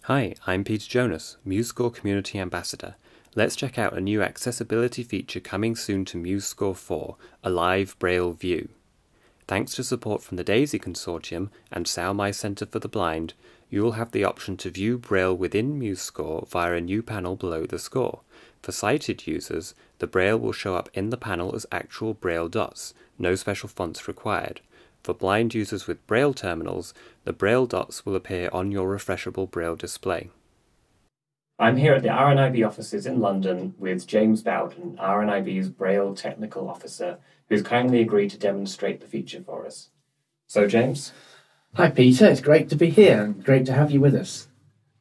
Hi, I'm Peter Jonas, MuseScore Community Ambassador. Let's check out a new accessibility feature coming soon to MuseScore 4, a live Braille view. Thanks to support from the DAISY Consortium and Sao Mai Centre for the Blind, you will have the option to view Braille within MuseScore via a new panel below the score. For sighted users, the Braille will show up in the panel as actual Braille dots, no special fonts required. For blind users with Braille terminals, the Braille dots will appear on your refreshable Braille display. I'm here at the RNIB offices in London with James Bowden, RNIB's Braille Technical Officer, who's kindly agreed to demonstrate the feature for us. So, James? Hi Peter, it's great to be here and great to have you with us.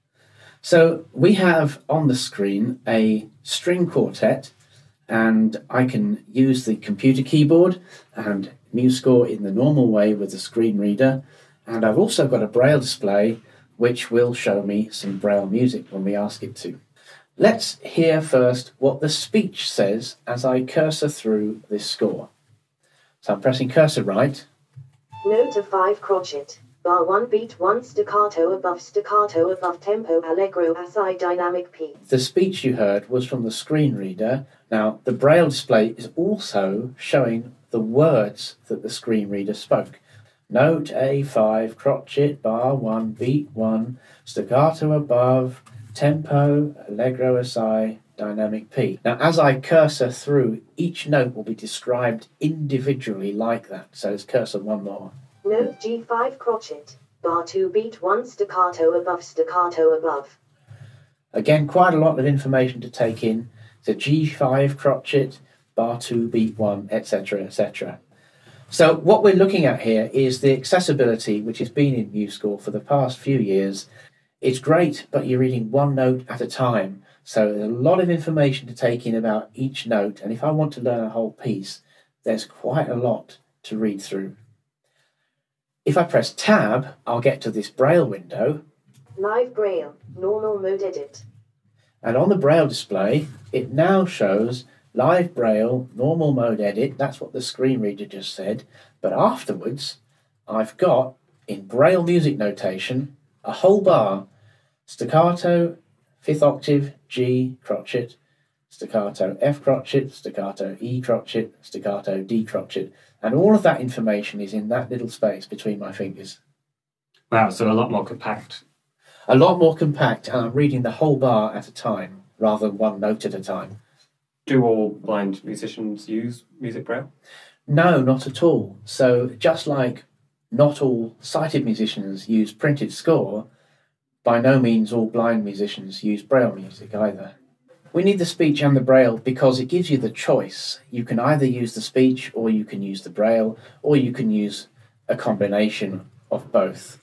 So we have on the screen a string quartet, and I can use the computer keyboard and MuseScore in the normal way with the screen reader, and I've also got a Braille display which will show me some Braille music when we ask it to. Let's hear first what the speech says as I cursor through this score. So I'm pressing cursor right. Note of 5 crotchet. Bar 1 beat 1 staccato above tempo allegro assai dynamic P. The speech you heard was from the screen reader. Now the Braille display is also showing the words that the screen reader spoke. Note A5 crotchet bar 1 beat 1 staccato above tempo allegro assai dynamic P. Now as I cursor through, each note will be described individually like that. So let's cursor one more. Note G5 crotchet, bar 2 beat 1 staccato above. Again, quite a lot of information to take in. So G5 crotchet, bar 2 beat 1, etc, etc. So what we're looking at here is the accessibility which has been in MuseScore for the past few years. It's great, but you're reading one note at a time. So there's a lot of information to take in about each note, and if I want to learn a whole piece, there's quite a lot to read through. If I press Tab, I'll get to this Braille window. Live Braille, normal mode edit. And on the Braille display, it now shows Live Braille, normal mode edit. That's what the screen reader just said. But afterwards, I've got, in Braille music notation, a whole bar. Staccato, 5th octave, G crotchet, staccato F crotchet, staccato E crotchet, staccato D crotchet. And all of that information is in that little space between my fingers. Wow, so a lot more compact. A lot more compact, and I'm reading the whole bar at a time, rather than one note at a time. Do all blind musicians use Music Braille? No, not at all. So just like not all sighted musicians use printed score, by no means all blind musicians use Braille music either. We need the speech and the Braille because it gives you the choice. You can either use the speech, or you can use the Braille, or you can use a combination of both.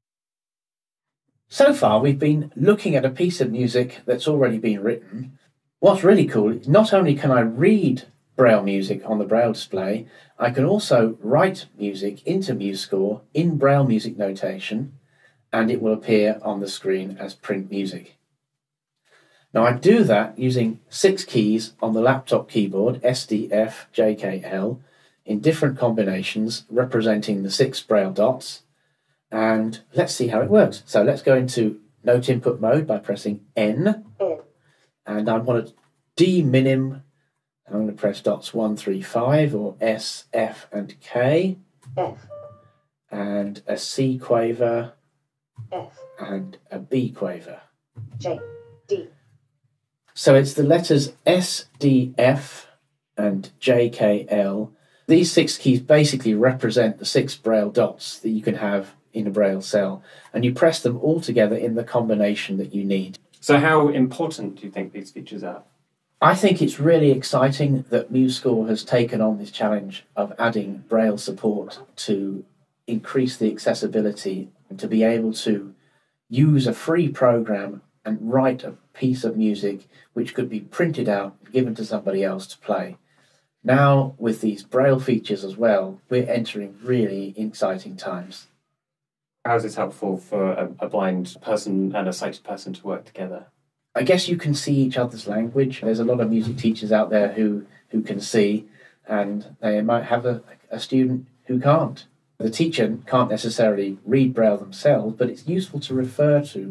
So far we've been looking at a piece of music that's already been written. What's really cool is not only can I read Braille music on the Braille display, I can also write music into MuseScore in Braille music notation, and it will appear on the screen as print music. Now I do that using 6 keys on the laptop keyboard, S, D, F, J, K, L, in different combinations representing the 6 Braille dots. And let's see how it works. So let's go into note input mode by pressing N. And I want to D-minim. I'm going to press dots 1, 3, 5, or S, F, and K. F. And a C quaver. F. And a B quaver. J. D. So it's the letters S, D, F, and J, K, L. These 6 keys basically represent the 6 Braille dots that you can have in a Braille cell, and you press them all together in the combination that you need. So how important do you think these features are? I think it's really exciting that MuseScore has taken on this challenge of adding Braille support to increase the accessibility and to be able to use a free program and write a piece of music which could be printed out and given to somebody else to play. Now, with these Braille features as well, we're entering really exciting times. How is this helpful for a blind person and a sighted person to work together? I guess you can see each other's language. There's a lot of music teachers out there who can see, and they might have a student who can't. The teacher can't necessarily read Braille themselves, but it's useful to refer to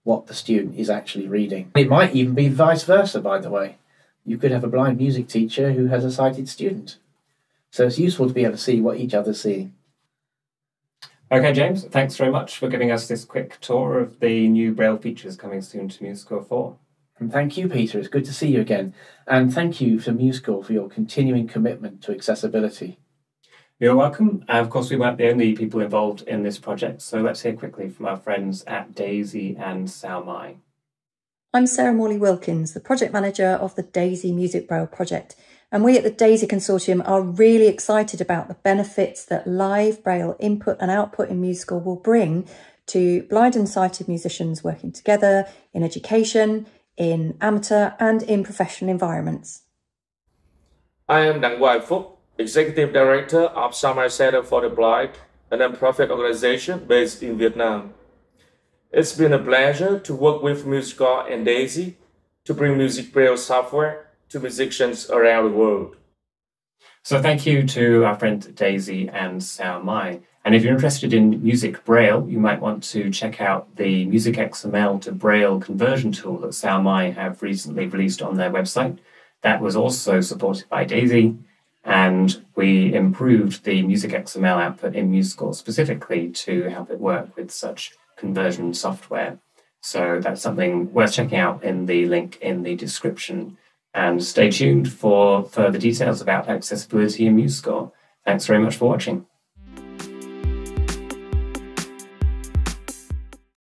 what the student is actually reading. It might even be vice versa, by the way. You could have a blind music teacher who has a sighted student. So it's useful to be able to see what each other's seeing. Okay, James, thanks very much for giving us this quick tour of the new Braille features coming soon to MuseScore 4. And thank you, Peter. It's good to see you again. And thank you to MuseScore for your continuing commitment to accessibility. You're welcome. Of course, we weren't the only people involved in this project, so let's hear quickly from our friends at Daisy and Sao Mai. I'm Sarah Morley-Wilkins, the project manager of the Daisy Music Braille project, and we at the Daisy Consortium are really excited about the benefits that live Braille input and output in MuseScore will bring to blind and sighted musicians working together in education, in amateur and in professional environments. I am Đặng Hoài Phúc, Executive Director of Sao Mai Center for the Blind, a non-profit organization based in Vietnam. It's been a pleasure to work with MuseScore and Daisy to bring music Braille software to musicians around the world. So thank you to our friend Daisy and Sao Mai. And if you're interested in music Braille, you might want to check out the MusicXML to Braille conversion tool that Sao Mai have recently released on their website. That was also supported by Daisy, and we improved the MusicXML output in MuseScore specifically to help it work with such conversion software. So that's something worth checking out in the link in the description. And stay tuned for further details about accessibility in MuseScore. Thanks very much for watching.